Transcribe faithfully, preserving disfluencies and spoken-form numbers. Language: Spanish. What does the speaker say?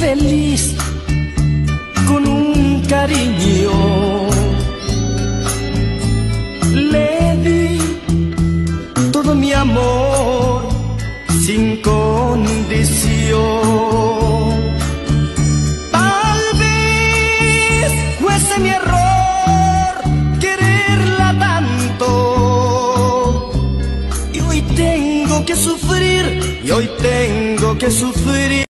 feliz con un cariño. Le di todo mi amor sin condición. Tal vez fuese mi error quererla tanto, y hoy tengo que sufrir, y hoy tengo que sufrir.